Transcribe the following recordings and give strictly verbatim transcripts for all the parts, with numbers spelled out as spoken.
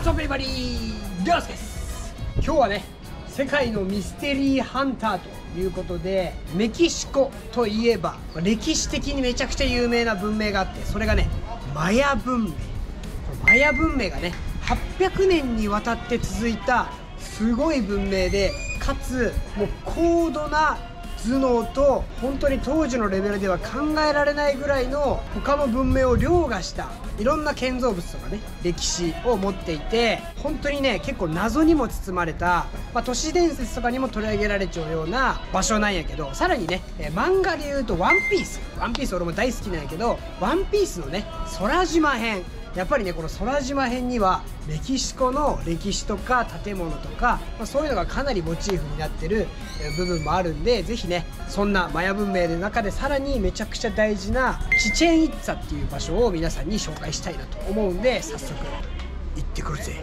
What's up everybody? リョウスケです。今日はね、世界のミステリーハンターということで、メキシコといえば歴史的にめちゃくちゃ有名な文明があって、それがね、マヤ文明。マヤ文明がね、はっぴゃくねんにわたって続いたすごい文明で、かつもう高度な頭脳と本当に当時のレベルでは考えられないぐらいの他の文明を凌駕したいろんな建造物とかね、歴史を持っていて、本当にね結構謎にも包まれた、まあ、都市伝説とかにも取り上げられちゃうような場所なんやけど、さらにね漫画でいうとワンピースワンピース俺も大好きなんやけど、ワンピースのね空島編、やっぱりねこの空島編にはメキシコの歴史とか建物とか、まあ、そういうのがかなりモチーフになってる部分もあるんで、ぜひねそんなマヤ文明の中でさらにめちゃくちゃ大事なチチェンイッツァっていう場所を皆さんに紹介したいなと思うんで、早速行ってくるぜ。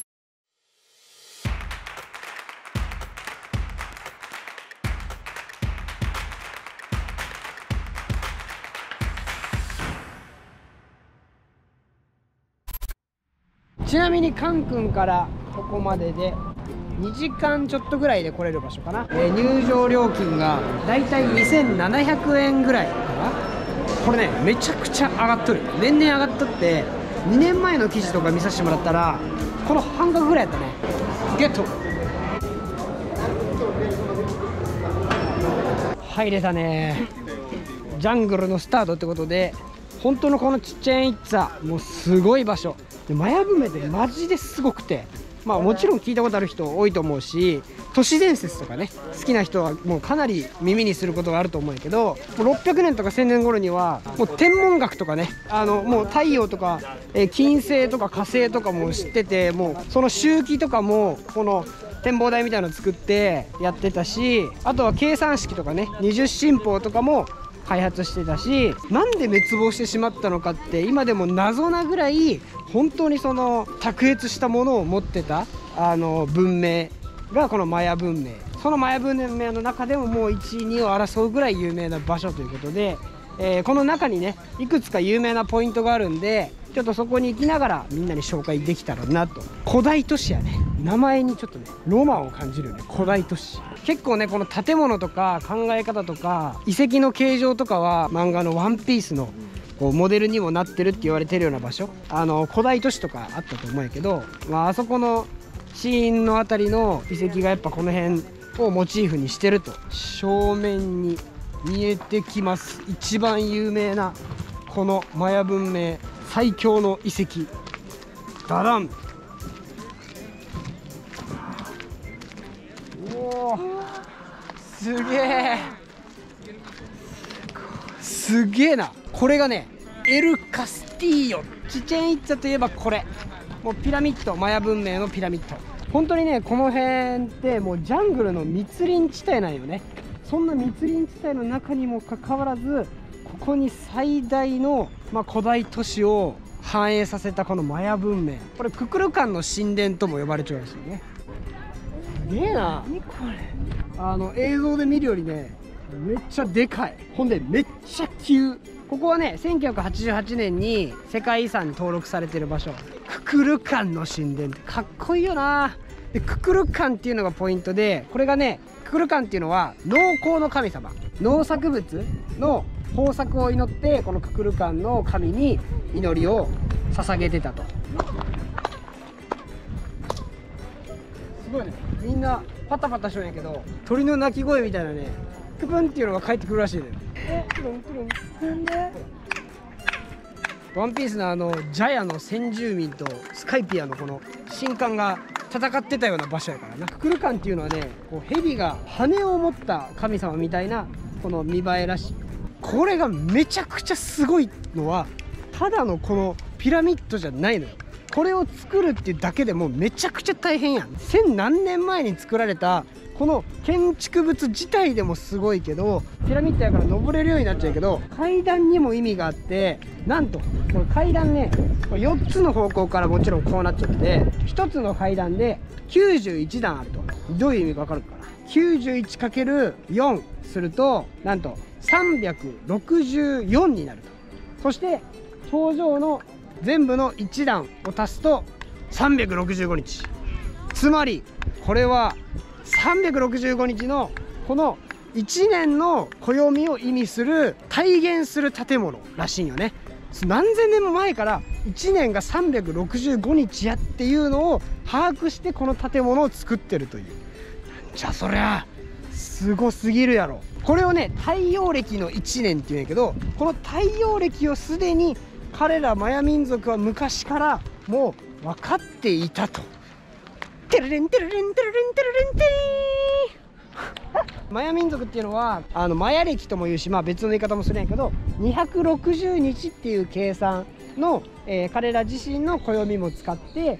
ちなみにカンクンからここまででにじかんちょっとぐらいで来れる場所かな、えー、入場料金がだいたいにせんななひゃくえんぐらいかな。これねめちゃくちゃ上がっとる、年々上がっとって、にねんまえの記事とか見させてもらったらこの半額ぐらいやったね。ゲット入れたね。ジャングルのスタートってことで、本当のこのチチェンイッツァもうすごい場所で、マヤ文明ってマジですごくて、まあもちろん聞いたことある人多いと思うし、都市伝説とかね好きな人はもうかなり耳にすることがあると思うんやけど、もうろっぴゃくねんとかせんねん頃にはもう天文学とかね、あのもう太陽とか、えー、金星とか火星とかも知ってて、もうその周期とかもこの展望台みたいなの作ってやってたし、あとは計算式とかね二十進法とかも開発してたし、なんで滅亡してしまったのかって今でも謎なぐらい本当にその卓越したものを持ってたあの文明がこのマヤ文明。そのマヤ文明の中でももういちいにを争うぐらい有名な場所ということで、えー、この中にねいくつか有名なポイントがあるんで、ちょっとそこに行きながらみんなに紹介できたらなと。古代都市やね、名前にちょっとねロマンを感じるよね、古代都市。結構ねこの建物とか考え方とか遺跡の形状とかは漫画のワンピースのこうモデルにもなってるって言われてるような場所、あの古代都市とかあったと思うんやけど、まあ、あそこのシーンのあたりの遺跡がやっぱこの辺をモチーフにしてると。正面に見えてきます一番有名なこのマヤ文明最強の遺跡、ダダン。おーすげえすげえな。これがねエル・カスティーヨ、チチェンイッツァといえばこれ、もうピラミッド、マヤ文明のピラミッド。本当にねこの辺ってもうジャングルの密林地帯なんよね。そんな密林地帯の中にもかかわらず、ここに最大の、まあ、古代都市を反映させたこのマヤ文明、これククルカンの神殿とも呼ばれちゃうらしいね。すげえな。何これ、あの映像で見るよりねめっちゃでかい、ほんでめっちゃ急。ここはねせんきゅうひゃくはちじゅうはちねんに世界遺産に登録されてる場所、ククルカンの神殿ってかっこいいよな。でククルカンっていうのがポイントで、これがねククルカンっていうのは農耕の神様、農作物の豊作を祈ってこのククルカンの神に祈りを捧げてたと。すごいね、みんなパタパタしとんやけど、鳥の鳴き声みたいなねクプンっていうのが返ってくるらしいね。えクルンクルンなんでワンピースのあのジャヤの先住民とスカイピアのこの神官が戦ってたような場所やからな。ククルカンっていうのはねこう蛇が羽を持った神様みたいなこの見栄えらしい。これがめちゃくちゃすごいのは、ただのこのピラミッドじゃないのよ。これを作るっていうだけでもうめちゃくちゃ大変やん。千何年前に作られたこの建築物自体でもすごいけど、ピラミッドやから登れるようになっちゃうけど、階段にも意味があって、なんとこれ階段ねこれよっつの方向からもちろんこうなっちゃってて、ひとつの階段できゅうじゅういちだんあると。どういう意味か分かるかな。 きゅうじゅういちかけるよん するとなんとさんびゃくろくじゅうよんになると。そして頂上の全部のいち段を足すとさんびゃくろくじゅうごにち、つまりこれはさんびゃくろくじゅうごにちのこのいちねんの暦を意味する体現する建物らしいよね。何千年も前からいちねんがさんびゃくろくじゅうごにちやっていうのを把握してこの建物を作ってるという。じゃあそりゃすごすぎるやろ。これをね太陽暦のいちねんっていうんやけど、この太陽暦をすでに彼らマヤ民族は昔からもう分かっていたと。テレレンテレレンテレレンテレレンテーマヤ民族っていうのはあのマヤ暦とも言うし、まあ、別の言い方もするんやけどにひゃくろくじゅうにちっていう計算の、えー、彼ら自身の暦も使って、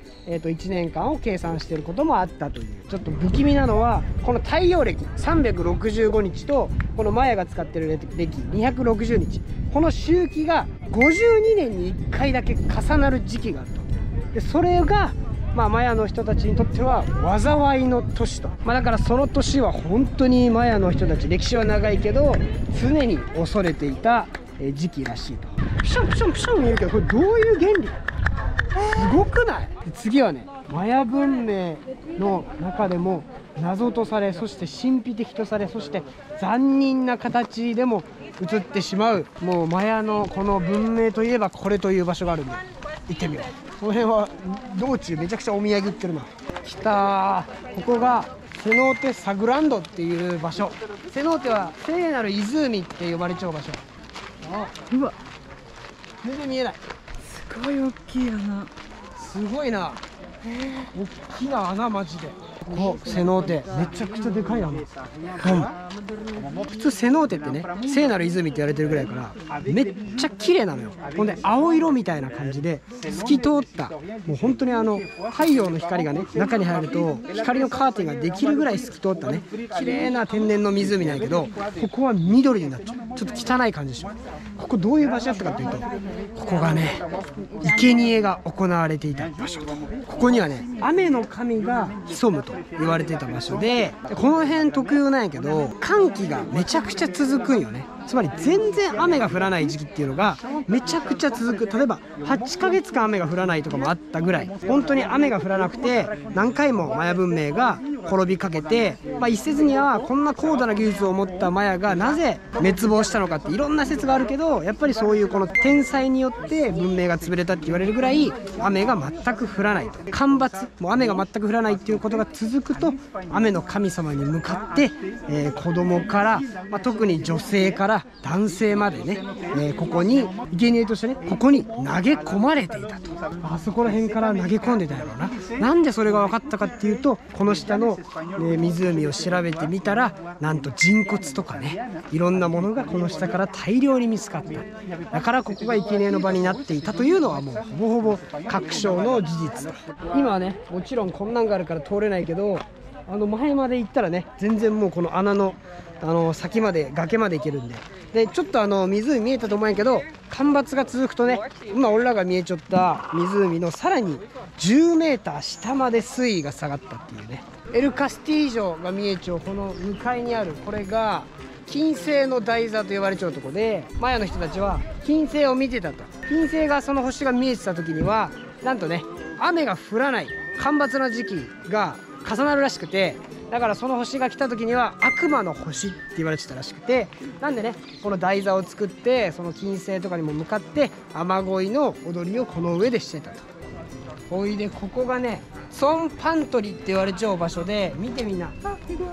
えー、といちねんかんを計算していることもあったという。ちょっと不気味なのはこの太陽暦さんびゃくろくじゅうごにちとこのマヤが使ってる暦にひゃくろくじゅうにち、この周期がごじゅうにねんにいっかいだけ重なる時期があると。でそれがまあ、マヤの人たちにとっては災いの年と、まあ、だからその年は本当にマヤの人たち歴史は長いけど常に恐れていた時期らしいと。プシャンプシャンプシャン言うけど、これどういう原理すごくない？次はねマヤ文明の中でも謎とされ、そして神秘的とされ、そして残忍な形でも映ってしまう、もうマヤのこの文明といえばこれという場所があるんで行ってみよう。この辺は道中めちゃくちゃお土産売ってるな。来たー。ここがセノーテサグランドっていう場所。セノーテは聖なる湖って呼ばれちゃう場所。あ、うわ全然見えない。 すごい大きい穴。 すごいな。大きな穴マジで。ここセノーテめちゃくちゃでかい穴。普通セノーテってね聖なる泉って言われてるぐらいからめっちゃ綺麗なのよ。ほんで青色みたいな感じで透き通った、もう本当にあの太陽の光がね中に入ると光のカーテンができるぐらい透き通ったね綺麗な天然の湖なんやけど、ここは緑になっちゃう。ちょっと汚い感じでしょ。ここどういう場所だったかというと、ここがね生贄が行われていた場所。ここにはね雨の神が潜むと言われていた場所で、この辺特有なんやけど寒気がめちゃくちゃ続くんよね。つまり全然雨が降らない時期っていうのがめちゃくちゃ続く。例えばはちかげつかん雨が降らないとかもあったぐらい、本当に雨が降らなくて何回もマヤ文明が滅びかけて、まあ、一説にはこんな高度な技術を持ったマヤがなぜ滅亡したのかっていろんな説があるけど、やっぱりそういうこの天災によって文明が潰れたって言われるぐらい雨が全く降らないと。干ばつ、もう雨が全く降らないっていうことが続くと雨の神様に向かって、えー、子供から、まあ、特に女性から男性までね、えー、ここに生贄としてねここに投げ込まれていたと。あそこら辺から投げ込んでたやろうな。なんでそれが分かったかっていうと、この下の、ね、湖を調べてみたらなんと人骨とかねいろんなものがこの下から大量に見つかった。だからここが生贄の場になっていたというのはもうほぼほぼ確証の事実。今はねもちろんこんなんがあるから通れないけど、あの前まで行ったらね全然もうこの穴のあの先まで崖まで行けるんで、でちょっとあの湖見えたと思うんやけど、干ばつが続くとね今俺らが見えちゃった湖のさらにじゅうメーター下まで水位が下がったっていうね。エル・カスティージョが見えちゃうこの向かいにあるこれが金星の台座と呼ばれちゃうとこで、マヤの人たちは金星を見てたと。金星がその星が見えてた時にはなんとね雨が降らない干ばつな時期が重なるらしくて、だからその星が来た時には悪魔の星って言われてたらしくて、なんでねこの台座を作ってその金星とかにも向かって雨乞いの踊りをこの上でしてたと。おいでここがねソンパントリって言われちゃう場所で、見てみんな、あイグアナ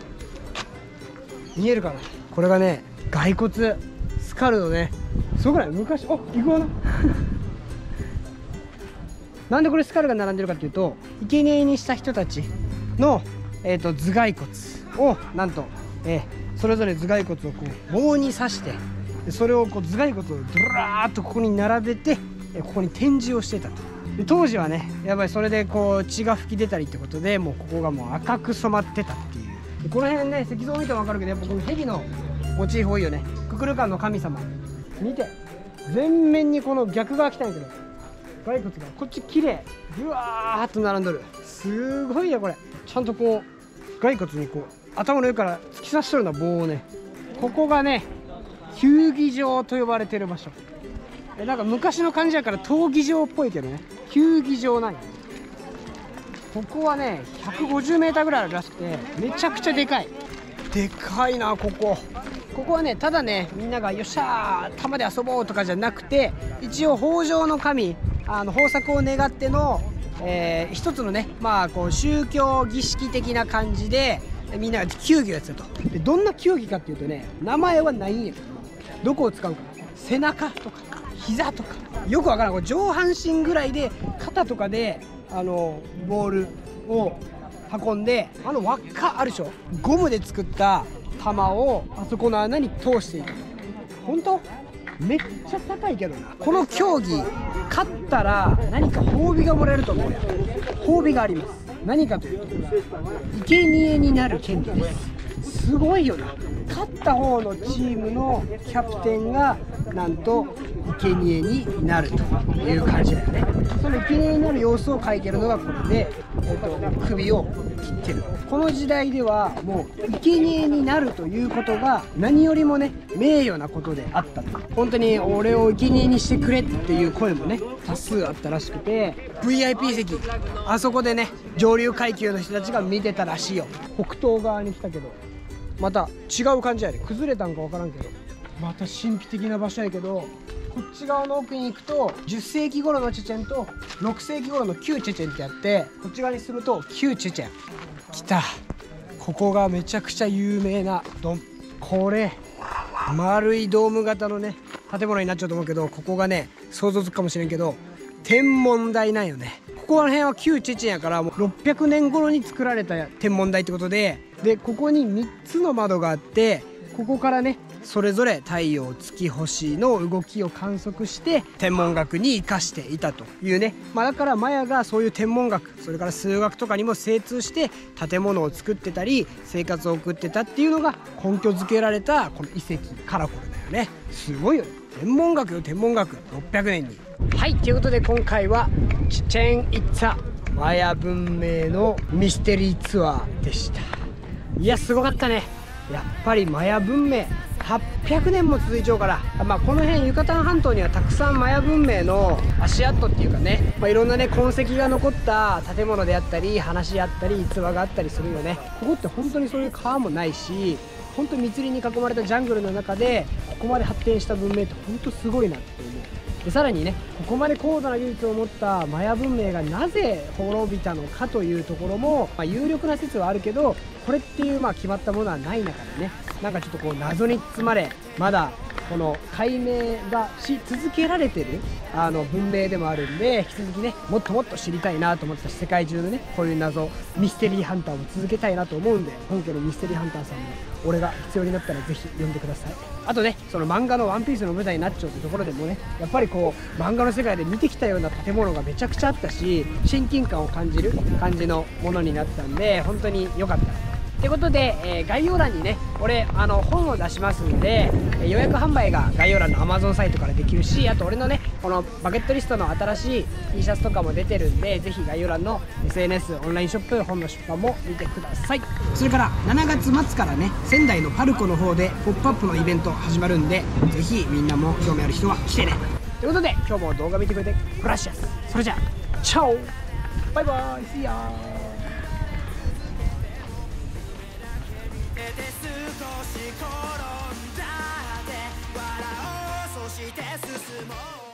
見えるかな。これがね骸骨スカルのねそうぐらい昔、あイグアナなんでこれスカルが並んでるかっていうと、生贄にした人たちの、えー、と頭蓋骨をなんと、えー、それぞれ頭蓋骨をこう棒に刺して、それをこう頭蓋骨をドラーッとここに並べて、えー、ここに展示をしてたと。で当時はねやっぱりそれでこう血が噴き出たりってことで、もうここがもう赤く染まってたっていう。でこの辺ね石像見ても分かるけど、やっぱこの蛇のモチーフ多いよね。ククルカンの神様見て、全面にこの逆側来たんやけど骸骨がこっち綺麗ぐわーっと並んどる。すごいねこれ。ちゃんとこう骸骨にこう頭の上から突き刺しとるような棒をね。ここがね球技場と呼ばれてる場所。えなんか昔の感じやから闘技場っぽいけどね球技場なんや。 ここはね ひゃくごじゅうメーター ぐらいあるらしくて、めちゃくちゃでかい。でかいなここ。ここはねただねみんながよっしゃー玉で遊ぼうとかじゃなくて、一応豊穣の神、あの豊作を願っての、えー、一つのねまあこう宗教儀式的な感じでみんなが球技をやってたと。でどんな球技かっていうとね、名前はないんや。どこを使うか、背中とか膝とかよくわからん、これ上半身ぐらいで肩とかであのボールを運んで、あの輪っかあるでしょ、ゴムで作った球をあそこの穴に通していく。本当めっちゃ高いけどな。この競技勝ったら何か褒美がもらえると思うよ。褒美があります。何かというと生贄になる権利です。すごいよな。勝った方のチームのキャプテンがなんと生贄になるという感じだよね。その生贄になる様子を描いてるのがこれで、えっと、首を切ってる。この時代ではもう生贄になるということが何よりもね名誉なことであったと。本当に俺を生贄にしてくれっていう声もね多数あったらしくて、 ブイアイピー 席あそこでね上流階級の人たちが見てたらしいよ。北東側に来たけどまた違う感じやで、崩れたんか分からんけどまた神秘的な場所やけど、こっち側の奥に行くとじゅっせいき頃のチェチェンとろくせいき頃の旧チェチェンってやって、こっち側にすると旧チェチェン。来た。ここがめちゃくちゃ有名なドン。これ丸いドーム型のね建物になっちゃうと思うけど、ここがね想像つくかもしれんけど天文台なんよね。ここら辺は旧チェチェンやからもうろっぴゃくねん頃に作られた天文台ってことで、でここにみっつの窓があって、ここからねそれぞれ太陽月星の動きを観測して天文学に生かしていたというね、まあ、だからマヤがそういう天文学、それから数学とかにも精通して建物を作ってたり生活を送ってたっていうのが根拠づけられたこの遺跡カラフルだよね。すごいよね。天文学よ天文学。ろっぴゃくねんに。はい、ということで今回はチチェンイッツァマヤ文明のミステリーツアーでした。いやすごかったね。やっぱりマヤ文明はっぴゃくねんも続いちゃうから、まあ、この辺ユカタン半島にはたくさんマヤ文明の足跡っていうかね、まあ、いろんなね痕跡が残った建物であったり話あったり逸話があったりするよね。ここって本当にそういう川もないし、本当に密林に囲まれたジャングルの中でここまで発展した文明って本当すごいなって思う。でさらにねここまで高度な技術を持ったマヤ文明がなぜ滅びたのかというところも、まあ、有力な説はあるけど、これっていうまあ決まったものはない中でね、なんかちょっとこう謎に包まれ、まだこの解明がし続けられてるあの文明でもあるんで、引き続きねもっともっと知りたいなと思ってたし、世界中のねこういう謎ミステリーハンターも続けたいなと思うんで、本家のミステリーハンターさんも俺が必要になったらぜひ読んでください。あとねその漫画のワンピースの舞台になっちゃうってところでもね、やっぱりこう漫画の世界で見てきたような建物がめちゃくちゃあったし、親近感を感じる感じのものになったんで本当に良かった。ということで、えー、概要欄にね俺あの本を出しますんで、えー、予約販売が概要欄の アマゾン サイトからできるし、あと俺のねこのバケットリストの新しい T シャツとかも出てるんで、ぜひ概要欄の エスエヌエス オンラインショップ本の出版も見てください。それからしちがつまつからね仙台のパルコの方でポップアップのイベント始まるんで、ぜひみんなも興味ある人は来てね。ということで今日も動画見てくれてグラシアス。それじゃあチャオバイバイ See ya。少し転んだって笑おう、そして進もう。